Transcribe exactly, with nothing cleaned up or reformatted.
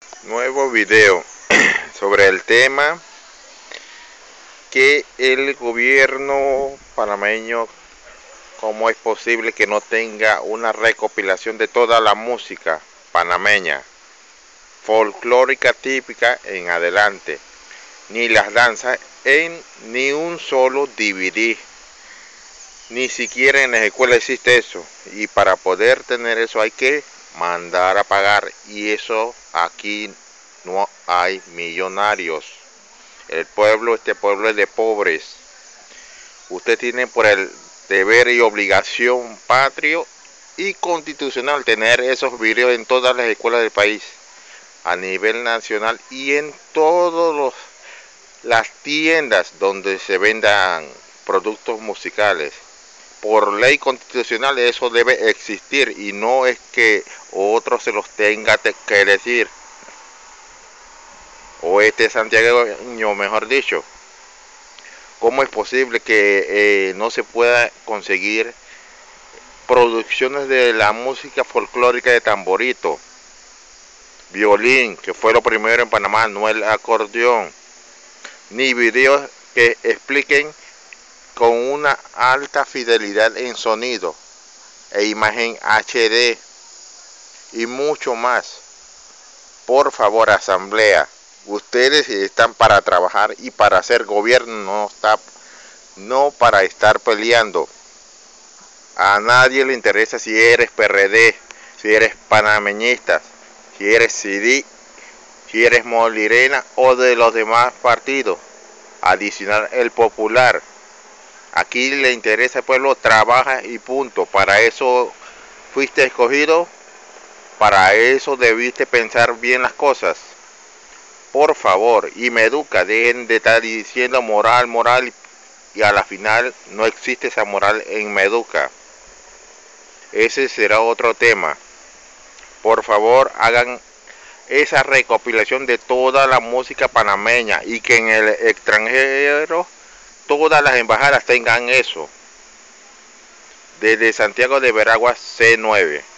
Nuevo video sobre el tema que el gobierno panameño, cómo es posible que no tenga una recopilación de toda la música panameña, folclórica típica en adelante, ni las danzas en ni un solo D V D. Ni siquiera en las escuelas existe eso, y para poder tener eso hay que mandar a pagar, y eso aquí no hay millonarios. El pueblo, este pueblo es de pobres. Usted tiene por el deber y obligación patrio y constitucional tener esos videos en todas las escuelas del país, a nivel nacional, y en todas las tiendas donde se vendan productos musicales. Por ley constitucional eso debe existir, y no es que otro se los tenga que decir, o este santiagueño mejor dicho. ¿Cómo es posible que eh, no se pueda conseguir producciones de la música folclórica de tamborito, violín, que fue lo primero en Panamá, no el acordeón, ni videos que expliquen con una alta fidelidad en sonido e imagen H D y mucho más? Por favor, asamblea, ustedes están para trabajar y para hacer gobierno, no, está, no para estar peleando. A nadie le interesa si eres P R D, si eres panameñista, si eres C D, si eres Molirena o de los demás partidos. Adicional el popular. Aquí le interesa el pueblo, trabaja y punto. Para eso fuiste escogido, para eso debiste pensar bien las cosas. Por favor, y me educa, dejen de estar diciendo moral, moral, y a la final no existe esa moral en Meduca. Ese será otro tema. Por favor, hagan esa recopilación de toda la música panameña, y que en el extranjero todas las embajadas tengan eso. Desde Santiago de Veraguas, C nueve.